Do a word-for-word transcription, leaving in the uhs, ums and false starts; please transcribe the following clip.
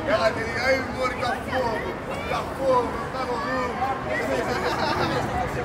Ela tem aí, Mônica, fogo, tá fogo, tá no mundo.